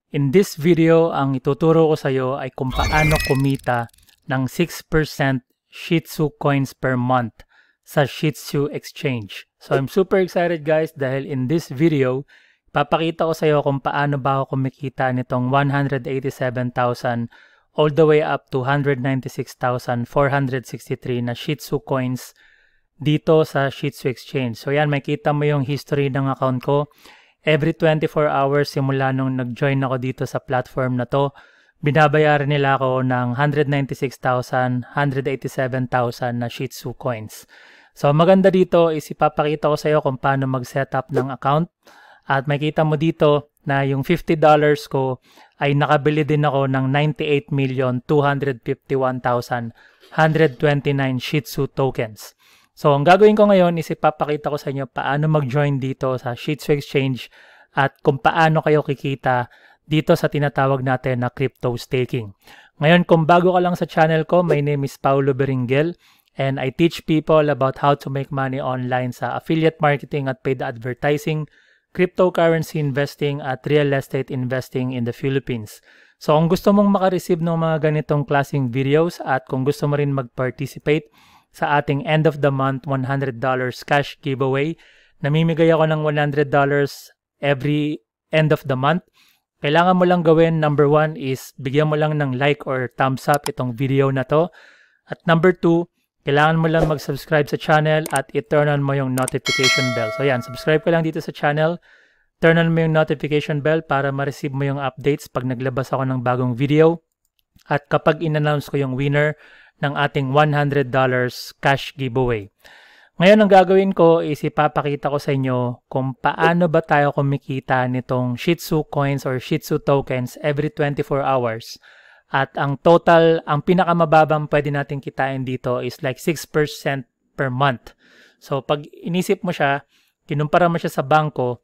In this video, ang ituturo ko sa iyo ay kung paano kumita ng 6% Shih Tzu coins per month sa Shih Tzu Exchange. So I'm super excited guys dahil in this video, papakita ko sa iyo kung paano ba ako kumikita nitong 187,000 all the way up to 196,463 na Shih Tzu coins dito sa Shih Tzu Exchange. So yan, makita mo yung history ng account ko. Every 24 hours simula nung nag-join ako dito sa platform na to, binabayaran nila ako ng 196,000, 187,000 na Shih Tzu coins. So maganda dito is ipapakita ko sa iyo kung paano mag-setup ng account. At makita mo dito na yung $50 ko ay nakabili din ako ng 98,251,129 Shih Tzu tokens. So, ang gagawin ko ngayon is ipapakita ko sa inyo paano mag-join dito sa Shih Tzu Exchange at kung paano kayo kikita dito sa tinatawag natin na crypto staking. Ngayon, kung bago ka lang sa channel ko, my name is Paulo Beringel and I teach people about how to make money online sa affiliate marketing at paid advertising, cryptocurrency investing at real estate investing in the Philippines. So, kung gusto mong makareceive ng mga ganitong klaseng videos at kung gusto mo rin mag-participate sa ating end of the month $100 cash giveaway. Namimigay ako ng $100 every end of the month. Kailangan mo lang gawin, number 1 is bigyan mo lang ng like or thumbs up itong video na to. At number 2, kailangan mo lang mag-subscribe sa channel at i-turn on mo yung notification bell. So yan, subscribe ka lang dito sa channel. Turn on mo yung notification bell para ma-receive mo yung updates pag naglabas ako ng bagong video. At kapag in-announce ko yung winner ng ating $100 cash giveaway. Ngayon, ang gagawin ko is ipapakita ko sa inyo kung paano ba tayo kumikita nitong Shih Tzu coins or Shih Tzu tokens every 24 hours. At ang total, ang pinakamababang pwede natin kitain dito is like 6% per month. So, pag inisip mo siya, kinumpara mo siya sa bangko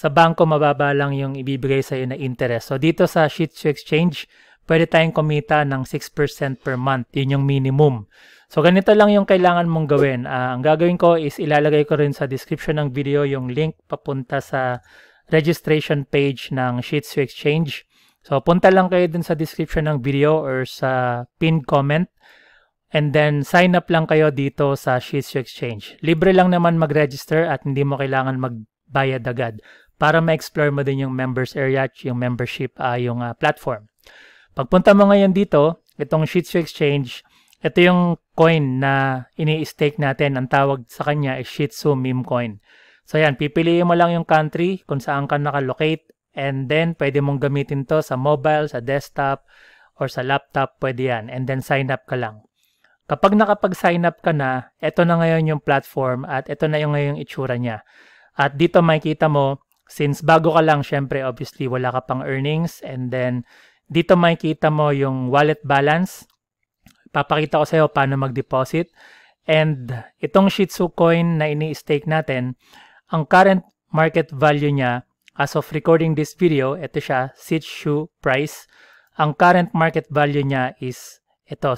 mababa lang yung ibibigay sa iyo na interest. So, dito sa Shih Tzu Exchange, pwede tayong kumita ng 6% per month. Yun yung minimum. So, ganito lang yung kailangan mong gawin. Ang gagawin ko is ilalagay ko rin sa description ng video yung link papunta sa registration page ng Shih Tzu Exchange. So, punta lang kayo dun sa description ng video or sa pinned comment. And then, sign up lang kayo dito sa Shih Tzu Exchange. Libre lang naman mag-register at hindi mo kailangan magbayad agad para ma-explore mo din yung members area at yung membership, yung platform. Pagpunta mo ngayon dito, itong Shih Tzu Exchange, ito yung coin na ini-stake natin. Ang tawag sa kanya is Shih Tzu meme coin. So yan, pipiliin mo lang yung country kung saan ka nakalocate and then pwede mong gamitin to sa mobile, sa desktop, or sa laptop, pwede yan. And then sign up ka lang. Kapag nakapag-sign up ka na, ito na ngayon yung platform at ito na yung ngayong itsura niya. At dito makikita mo, since bago ka lang, syempre obviously wala ka pang earnings and then dito makikita mo yung wallet balance. Papakita ko sa iyo paano mag-deposit. And itong Shih Tzu coin na ini-stake natin, ang current market value niya, as of recording this video, ito siya, Shih Tzu price. Ang current market value niya is ito,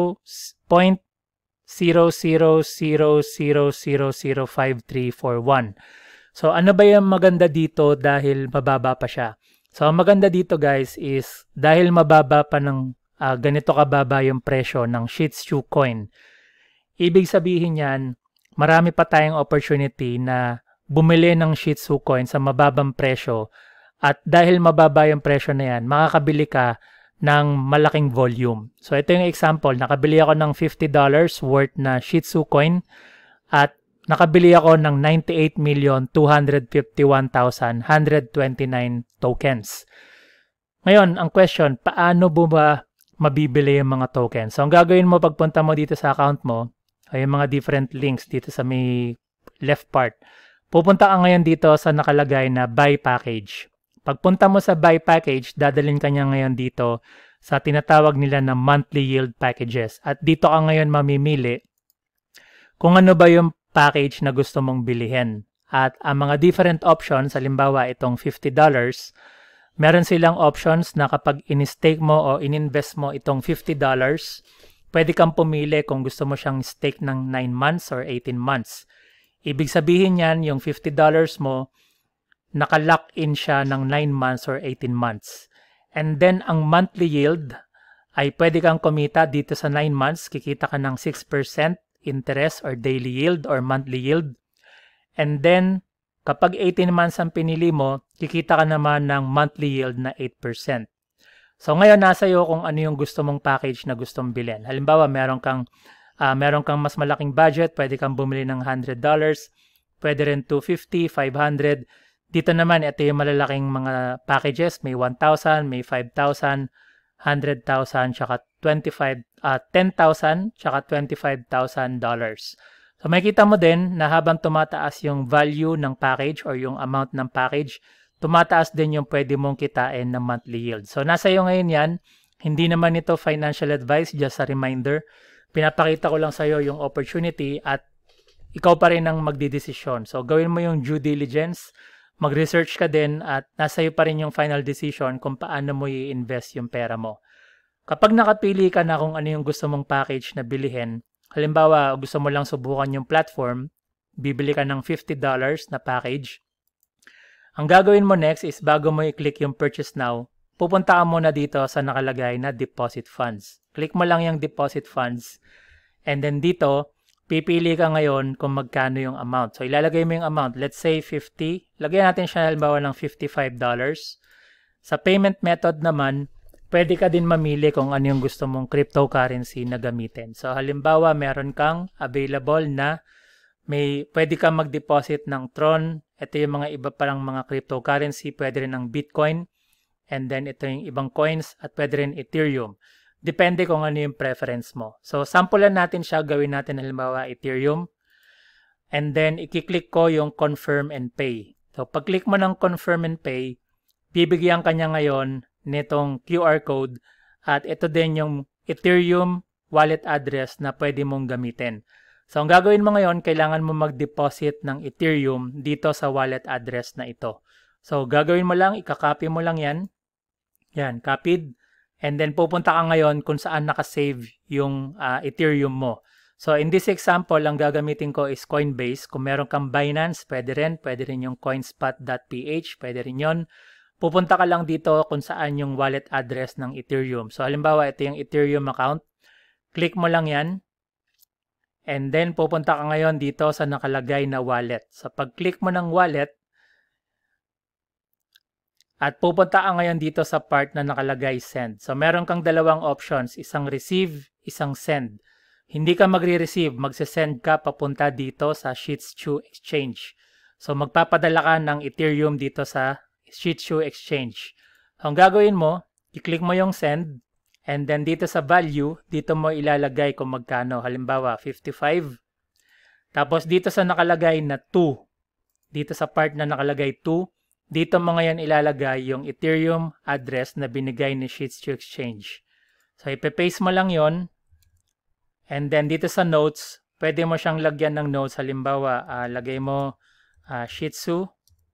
0.0000005341. So ano ba yung maganda dito dahil mababa pa siya? So, ang maganda dito guys is dahil mababa pa ng ganito kababa yung presyo ng Shih Tzu coin. Ibig sabihin yan, marami pa tayong opportunity na bumili ng Shih Tzu coin sa mababang presyo. At dahil mababa yung presyo na yan, makakabili ka ng malaking volume. So, ito yung example. Nakabili ako ng $50 worth na Shih Tzu coin at nakabili ako ng 98,251,129 tokens. Ngayon, ang question, paano ba mabibili yung mga tokens? So, ang gagawin mo pagpunta mo dito sa account mo, ay yung mga different links dito sa may left part. Pupunta ka ngayon dito sa nakalagay na buy package. Pagpunta mo sa buy package, dadalhin ka niya ngayon dito sa tinatawag nila na monthly yield packages. At dito ka ngayon mamimili kung ano ba yung package na gusto mong bilihin. At ang mga different options, halimbawa itong $50, meron silang options na kapag in-stake mo o in-invest mo itong $50, pwede kang pumili kung gusto mo siyang stake ng 9 months or 18 months. Ibig sabihin yan, yung $50 mo, naka-lock in siya ng 9 months or 18 months. And then, ang monthly yield ay pwede kang kumita dito sa 9 months. Kikita ka ng 6% interest or daily yield or monthly yield. And then, kapag 18 months ang pinili mo, kikita ka naman ng monthly yield na 8%. So ngayon nasa iyo kung ano yung gusto mong package na gustong bilhin. Halimbawa, meron kang mas malaking budget, pwede kang bumili ng $100, pwede rin $250, $500. Dito naman, ito yung malalaking mga packages, may 1,000, may 5,000, 100,000, tsaka 10,000, tsaka $25,000. So makikita mo din na habang tumataas yung value ng package or yung amount ng package, tumataas din yung pwede mong kitain na monthly yield. So nasa iyo ngayon yan. Hindi naman ito financial advice, just a reminder. Pinapakita ko lang sa iyo yung opportunity at ikaw pa rin ang magdidesisyon. So gawin mo yung due diligence, mag-research ka din at nasa iyo pa rin yung final decision kung paano mo i-invest yung pera mo. Kapag nakapili ka na kung ano yung gusto mong package na bilihin, halimbawa gusto mo lang subukan yung platform, bibili ka ng $50 na package. Ang gagawin mo next is bago mo i-click yung purchase now, pupunta ka muna dito sa nakalagay na deposit funds. Click mo lang yung deposit funds and then dito, pipili ka ngayon kung magkano yung amount. So ilalagay mo yung amount, let's say 50. Lagyan natin siya halimbawa ng $55. Sa payment method naman, pwede ka din mamili kung ano yung gusto mong cryptocurrency na gamitin. So halimbawa, meron kang available na pwede kang mag-deposit ng Tron. Ito yung mga iba parang mga cryptocurrency. Pwede rin ng Bitcoin. And then ito yung ibang coins at pwede rin Ethereum. Depende kung ano yung preference mo. So sampulan natin siya. Gawin natin halimbawa Ethereum. And then i-click ko yung Confirm and Pay. So pag-click mo ng Confirm and Pay, bibigyan ka niya ngayon nitong QR code. At ito din yung Ethereum wallet address na pwede mong gamitin. So, ang gagawin mo ngayon, kailangan mo mag-deposit ng Ethereum dito sa wallet address na ito. So, gagawin mo lang, ikakopy mo lang yan. Yan, copied. And then, pupunta ka ngayon kung saan nakasave yung Ethereum mo. So, in this example, ang gagamitin ko is Coinbase. Kung meron kang Binance, pwede rin yung coinspot.ph, pwede rin yun. Pupunta ka lang dito kung saan yung wallet address ng Ethereum. So, halimbawa, ito yung Ethereum account. Click mo lang yan. And then, pupunta ka ngayon dito sa nakalagay na wallet. So, pag-click mo ng wallet, at pupunta ka ngayon dito sa part na nakalagay send. So, meron kang dalawang options. Isang receive, isang send. Hindi ka magre-receive, magse-send ka papunta dito sa Shitsu Exchange. So, magpapadala ka ng Ethereum dito sa Shitsu Exchange. Ang gagawin mo, i-click mo yung send. And then dito sa value, dito mo ilalagay kung magkano. Halimbawa, 55. Tapos dito sa nakalagay na 2. Dito sa part na nakalagay 2. Dito mo ngayon ilalagay yung Ethereum address na binigay ni Shitsu Exchange. So, ipe-paste mo lang yon. And then dito sa notes, pwede mo siyang lagyan ng notes. Halimbawa, lagay mo Shitsu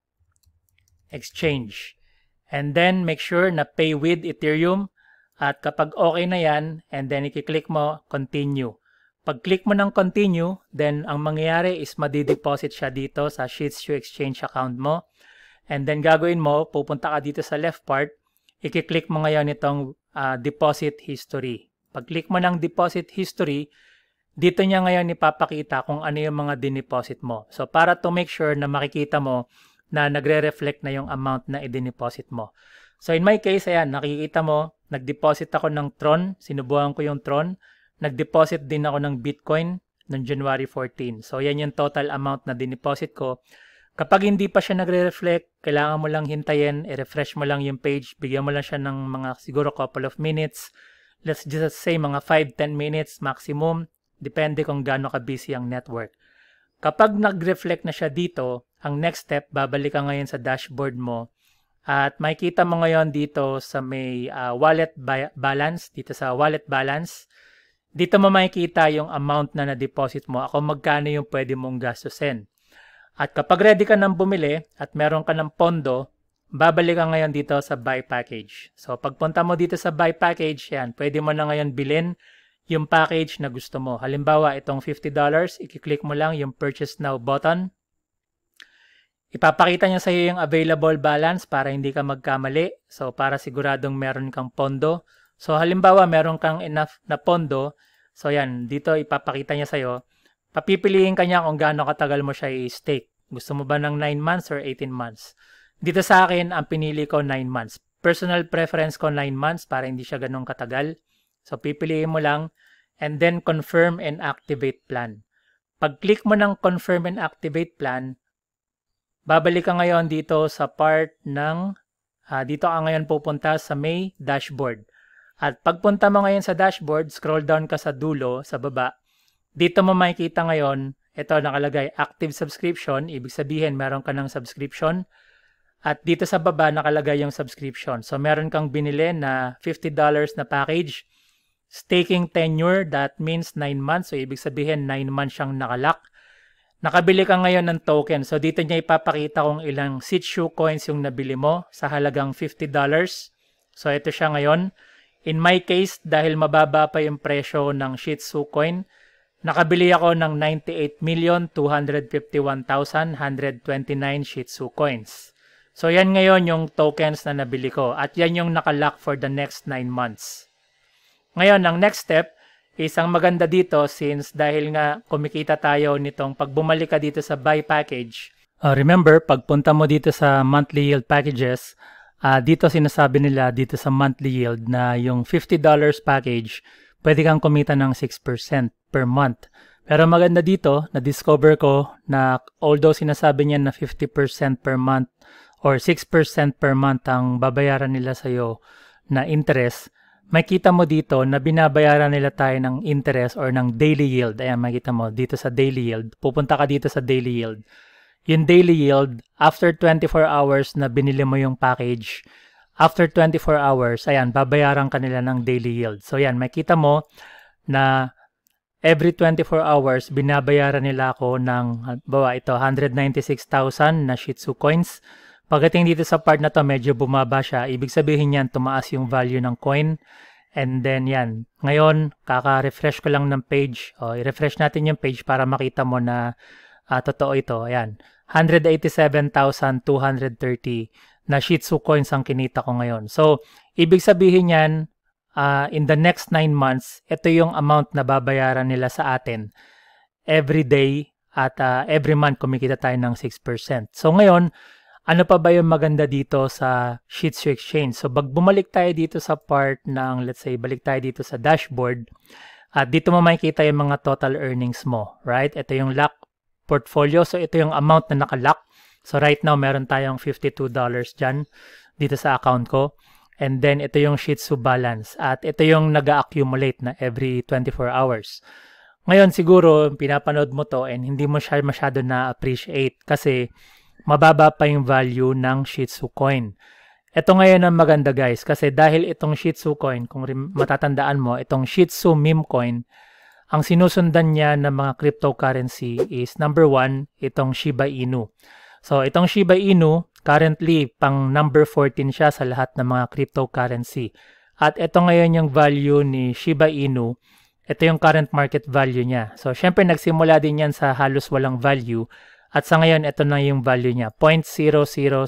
Exchange. And then make sure na pay with Ethereum. At kapag okay na yan, and then i-click mo, continue. Pag click mo ng continue, then ang mangyayari is madideposit siya dito sa Shitsu Exchange account mo. And then gagawin mo, pupunta ka dito sa left part, i-click mo ngayon itong deposit history. Pag click mo ng deposit history, dito niya ngayon ipapakita kung ano yung mga dineposit mo. So para to make sure na makikita mo na nagre-reflect na yung amount na i-deposit mo. So in my case, ayan, nakikita mo, nag-deposit ako ng Tron, sinubukan ko yung Tron, nag-deposit din ako ng Bitcoin noong January 14. So yan yung total amount na dineposit ko. Kapag hindi pa siya nagre-reflect, kailangan mo lang hintayin, i-refresh mo lang yung page, bigyan mo lang siya ng mga siguro couple of minutes. Let's just say mga 5-10 minutes maximum, depende kung gaano ka-busy ang network. Kapag nag-reflect na siya dito, ang next step, babalik ka ngayon sa dashboard mo. At makikita mo ngayon dito sa may wallet balance, dito sa wallet balance, dito mo makikita yung amount na na-deposit mo, kung magkano yung pwede mong gastusin. At kapag ready ka nang bumili at meron ka ng pondo, babalik ka ngayon dito sa buy package. So pagpunta mo dito sa buy package, yan, pwede mo na ngayon bilhin yung package na gusto mo. Halimbawa, itong $50, i-click mo lang yung purchase now button. Ipapakita niya sa iyo yung available balance para hindi ka magkamali. So, para siguradong meron kang pondo. So, halimbawa, meron kang enough na pondo. So, yan. Dito ipapakita niya sa iyo. Papipiliin ka niya kung gaano katagal mo siya i-stake. Gusto mo ba ng 9 months or 18 months? Dito sa akin, ang pinili ko 9 months. Personal preference ko 9 months para hindi siya ganun katagal. So, pipiliin mo lang. And then, confirm and activate plan. Pag-click mo ng confirm and activate plan, babalik ka ngayon dito sa part ng, dito ka ngayon pupunta sa may dashboard. At pagpunta mo ngayon sa dashboard, scroll down ka sa dulo, sa baba. Dito mo makikita ngayon, ito nakalagay active subscription, ibig sabihin meron ka ng subscription. At dito sa baba nakalagay yung subscription. So meron kang binili na $50 na package. Staking tenure, that means 9 months. So ibig sabihin 9 months siyang nakalock. Nakabili ka ngayon ng token. So dito niya ipapakita kung ilang Sitsu coins yung nabili mo sa halagang $50. So ito siya ngayon. In my case, dahil mababa pa yung presyo ng Shitsu coin, nakabili ako ng 98,251,129 Shitsu coins. So yan ngayon yung tokens na nabili ko. At yan yung nakalock for the next 9 months. Ngayon, ang next step, isang maganda dito since dahil nga kumikita tayo nitong pag bumalik ka dito sa buy package. Remember, pagpunta mo dito sa monthly yield packages, dito sinasabi nila dito sa monthly yield na yung $50 package, pwede kang kumita ng 6% per month. Pero maganda dito, na-discover ko na although sinasabi niya na 50% per month or 6% per month ang babayaran nila sa'yo na interest, makita mo dito na binabayaran nila tayo ng interest or ng daily yield. Ayan, makita mo dito sa daily yield. Pupunta ka dito sa daily yield. Yung daily yield, after 24 hours na binili mo yung package, after 24 hours, ayan, babayaran ka nila ng daily yield. So, ayan, makita mo na every 24 hours, binabayaran nila ako ng, bawa ito, 196,000 na Shitsu coins. Pagdating dito sa part na to, medyo bumaba siya. Ibig sabihin yan, tumaas yung value ng coin. And then yan. Ngayon, kaka-refresh ko lang ng page. I-refresh natin yung page para makita mo na totoo ito. Ayan. 187,230 na Shitsu coins ang kinita ko ngayon. So, ibig sabihin yan, in the next 9 months, ito yung amount na babayaran nila sa atin every day at every month kumikita tayo ng 6%. So, ngayon, ano pa ba yung maganda dito sa Shitsu Exchange? So, bumalik tayo dito sa part ng, let's say, balik tayo dito sa dashboard. At dito mo makikita yung mga total earnings mo, right? Ito yung lock portfolio. So, ito yung amount na nakalock. So, right now, meron tayong $52 dyan dito sa account ko. And then, ito yung Shitsu balance. At ito yung nag-accumulate na every 24 hours. Ngayon, siguro, pinapanood mo to and hindi mo siya masyado na-appreciate kasi mababa pa yung value ng Shitsu coin. Ito ngayon ang maganda guys kasi dahil itong Shitsu coin, kung matatandaan mo, itong Shitsu meme coin, ang sinusundan niya ng mga cryptocurrency is number 1, itong Shiba Inu. So itong Shiba Inu, currently pang number 14 siya sa lahat ng mga cryptocurrency. At ito ngayon yung value ni Shiba Inu, ito yung current market value niya. So syempre nagsimula din yan sa halos walang value. At sa ngayon, ito na yung value niya, 0.00002.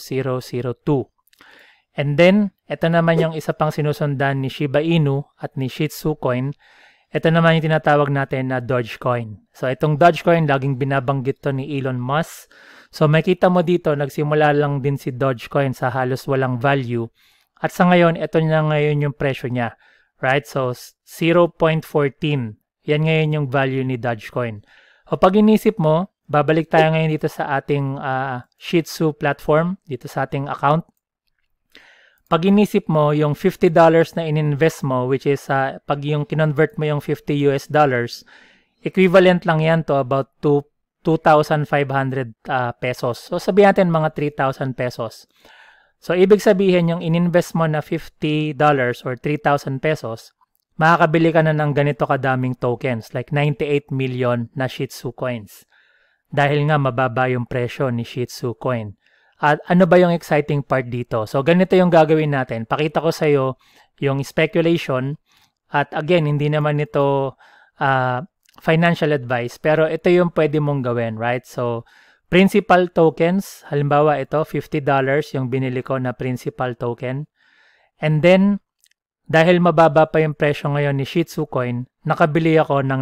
And then, ito naman yung isa pang sinusundan ni Shiba Inu at ni Shitsu coin. Ito naman yung tinatawag natin na Dogecoin. So, itong Dogecoin, laging binabanggit to ni Elon Musk. So, makita mo dito, nagsimula lang din si Dogecoin sa halos walang value. At sa ngayon, ito na ngayon yung presyo niya. Right? So, 0.14. Yan ngayon yung value ni Dogecoin. O pag inisip mo, babalik tayo ngayon dito sa ating Shitsu platform, dito sa ating account. Pag inisip mo, yung $50 na ininvest mo, which is pag yung kinonvert mo yung $50 equivalent lang yan to about 2,500 pesos. So sabihin natin mga 3,000 pesos. So ibig sabihin yung ininvest mo na $50 or 3,000 pesos, makakabili ka na ng ganito kadaming tokens, like 98 million na Shitsu coins. Dahil nga mababa yung presyo ni Shitsu coin. At ano ba yung exciting part dito? So ganito yung gagawin natin. Pakita ko sa iyo yung speculation. At again, hindi naman ito financial advice. Pero ito yung pwede mong gawin, right? So Principal tokens, halimbawa ito, $50 yung binili ko na principal token. And then, dahil mababa pa yung presyo ngayon ni Shih Tzu Coin, nakabili ako ng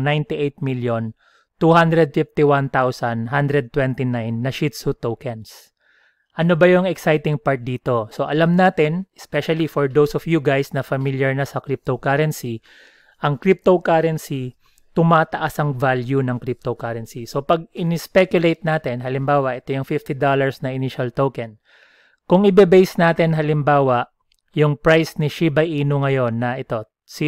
98,251,129 na Shih Tzu tokens. Ano ba yung exciting part dito? So alam natin, especially for those of you guys na familiar na sa cryptocurrency, ang cryptocurrency, tumataas ang value ng cryptocurrency. So pag in-speculate natin, halimbawa ito yung $50 na initial token. Kung ibe-base natin halimbawa yung price ni Shiba Inu ngayon na ito,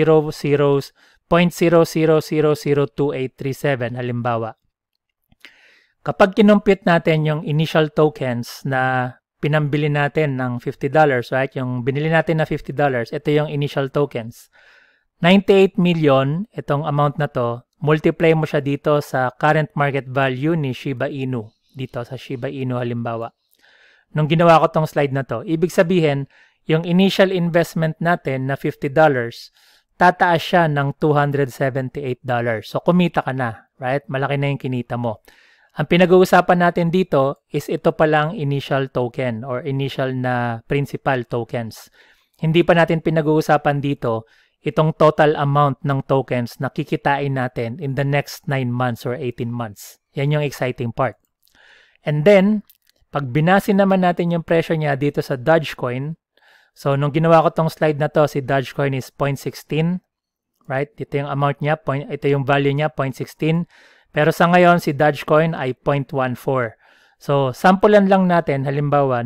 0.00002837 halimbawa. Kapag kinumpute natin yung initial tokens na pinambili natin ng $50, right? Yung binili natin na $50, ito yung initial tokens. 98 million, itong amount na to, multiply mo siya dito sa current market value ni Shiba Inu. Dito sa Shiba Inu halimbawa. Nung ginawa ko tong slide na to, ibig sabihin, yung initial investment natin na $50, tataas siya ng $278. So, kumita ka na, right? Malaki na yung kinita mo. Ang pinag-uusapan natin dito is ito palang initial token or initial na principal tokens. Hindi pa natin pinag-uusapan dito itong total amount ng tokens na kikitain natin in the next 9 months or 18 months. Yan yung exciting part. And then, pag binasi naman natin yung presyo niya dito sa Dogecoin, so nung ginawa ko tong slide na to, si Dogecoin is 0.16, right? Ito yung amount niya, ito yung value niya, 0.16. Pero sa ngayon, si Dogecoin ay 0.14. So, sampulan lang natin, halimbawa,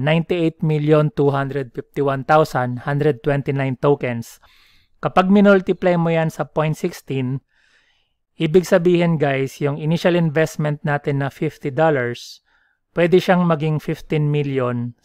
98,251,129 tokens. Kapag minultiply mo yan sa 0.16, ibig sabihin guys, yung initial investment natin na $50, pwede siyang maging $15,720,180.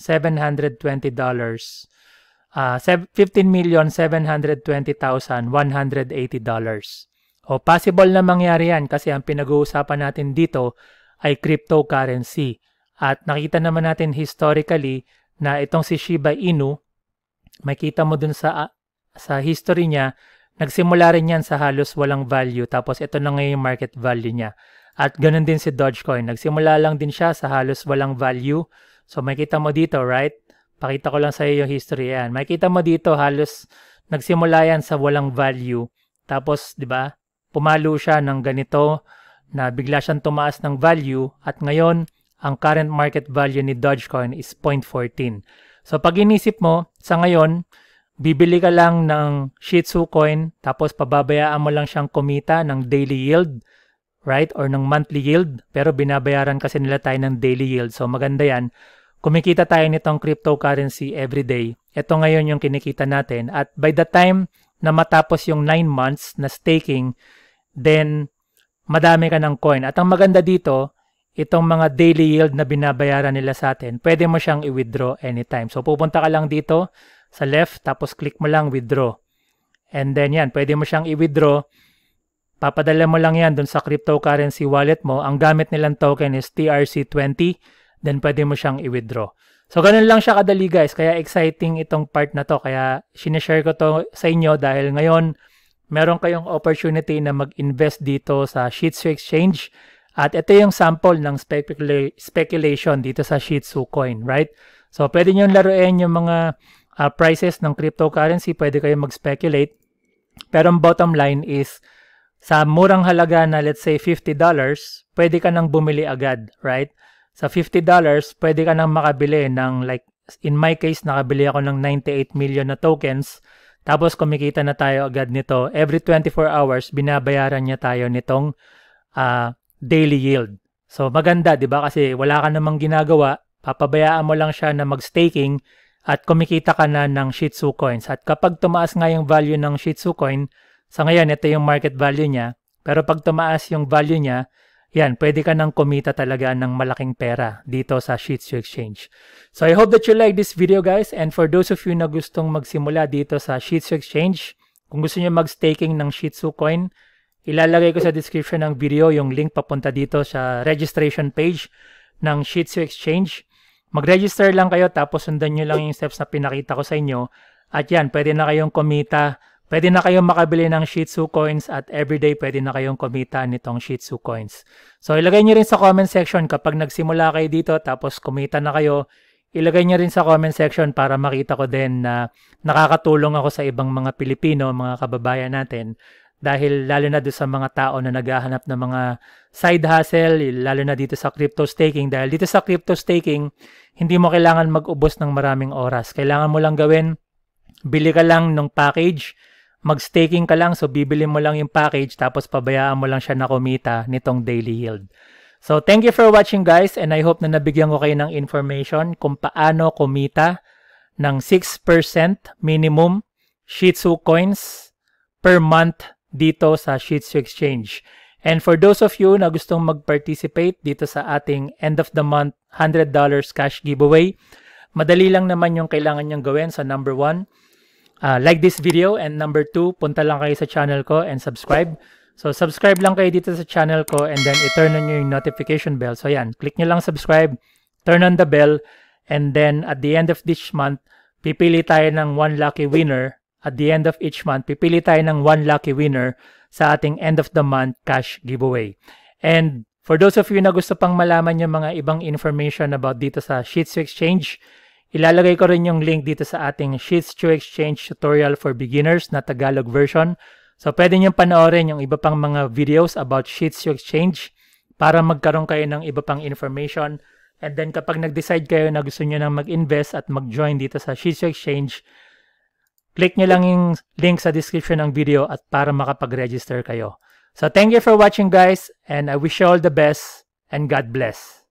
O possible na mangyari yan kasi ang pinag-uusapan natin dito ay cryptocurrency. At nakita naman natin historically na itong si Shiba Inu, makita mo dun sa history niya, nagsimula rin yan sa halos walang value tapos ito na ngayon yung market value niya. At ganun din si Dogecoin. Nagsimula lang din siya sa halos walang value. So makita mo dito, right? Pakita ko lang sa iyo yung history yan. Makita mo dito halos nagsimula yan sa walang value. Tapos, di ba, pumalo siya ng ganito na bigla siyang tumaas ng value at ngayon, ang current market value ni Dogecoin is 0.14. So pag inisip mo, sa ngayon, bibili ka lang ng Shih Tzu Coin tapos pababayaan mo lang siyang kumita ng daily yield, right? Or ng monthly yield. Pero binabayaran kasi nila tayo ng daily yield. So maganda yan. Kumikita tayo nitong cryptocurrency everyday. Ito ngayon yung kinikita natin. At by the time na matapos yung 9 months na staking, then madami ka ng coin. At ang maganda dito, itong mga daily yield na binabayaran nila sa atin, pwede mo siyang i-withdraw anytime. So pupunta ka lang dito sa left, tapos click mo lang withdraw. And then yan, pwede mo siyang i-withdraw. Papadala mo lang yan dun sa cryptocurrency wallet mo. Ang gamit nilang token is TRC20. Then pwede mo siyang i-withdraw. So ganun lang siya kadali guys. Kaya exciting itong part na to. Kaya sinishare ko to sa inyo dahil ngayon meron kayong opportunity na mag-invest dito sa Shih Tzu Exchange. At ito yung sample ng speculation dito sa Shih Tzu Coin, right? So pwede nyo laruin yung mga prices ng cryptocurrency, pwede kayo mag-speculate. Pero ang bottom line is, sa murang halaga na let's say $50, pwede ka nang bumili agad, right? Sa $50, pwede ka nang makabili ng like, in my case, nakabili ako ng 98 million na tokens. Tapos kumikita na tayo agad nito. Every 24 hours, binabayaran niya tayo nitong daily yield. So maganda, di ba? Kasi wala ka namang ginagawa. Papabayaan mo lang siya na mag-staking at kumikita ka na ng Shih Tzu coins. At kapag tumaas nga yung value ng Shih Tzu coin, sa ngayon, ito yung market value niya. Pero pag tumaas yung value niya, yan, pwede ka nang kumita talaga ng malaking pera dito sa Shih Tzu Exchange. So I hope that you like this video guys. And for those of you na gustong magsimula dito sa Shih Tzu Exchange, kung gusto niyo mag-staking ng Shih Tzu coin, ilalagay ko sa description ng video yung link papunta dito sa registration page ng Shih Tzu Exchange. Mag-register lang kayo tapos sundan nyo lang yung steps na pinakita ko sa inyo. At yan, pwede na kayong kumita pwede na kayong makabili ng Shih Tzu coins at everyday pwede na kayong kumita nitong Shih Tzu coins. So ilagay nyo rin sa comment section kapag nagsimula kayo dito tapos kumita na kayo, ilagay nyo rin sa comment section para makita ko din na nakakatulong ako sa ibang mga Pilipino, mga kababayan natin. Dahil lalo na doon sa mga tao na naghahanap ng mga side hustle, lalo na dito sa crypto staking. Dahil dito sa crypto staking, hindi mo kailangan mag-ubos ng maraming oras. Kailangan mo lang gawin, bili ka lang ng package, mag-staking ka lang, so bibili mo lang yung package, tapos pabayaan mo lang siya na kumita nitong daily yield. So thank you for watching guys, and I hope na nabigyan ko kayo ng information kung paano kumita ng 6% minimum Shih Tzu coins per month dito sa Shih Tzu Exchange. And for those of you na gustong mag-participate dito sa ating end of the month $100 cash giveaway, madali lang naman yung kailangan nyong gawin. So number 1, like this video, and number 2, punta lang kayo sa channel ko and subscribe. So subscribe lang kayo dito sa channel ko and then i-turn on yung notification bell. So yan, click nyo lang subscribe, turn on the bell, and then at the end of this month, pipili tayo ng 1 lucky winner. At the end of each month, pipili tayo ng 1 lucky winner sa ating end of the month cash giveaway. And for those of you na gusto pang malaman yung mga ibang information about dito sa Shih Tzu Exchange, ilalagay ko rin yung link dito sa ating Shih Tzu Exchange tutorial for beginners na Tagalog version. So pwede nyo panoorin yung iba pang mga videos about Shih Tzu Exchange para magkaroon kayo ng iba pang information. And then kapag nag-decide kayo na gusto nyo nang mag-invest at mag-join dito sa Shih Tzu Exchange, click nyo lang yung link sa description ng video at para makapag-register kayo. So thank you for watching guys, and I wish you all the best and God bless.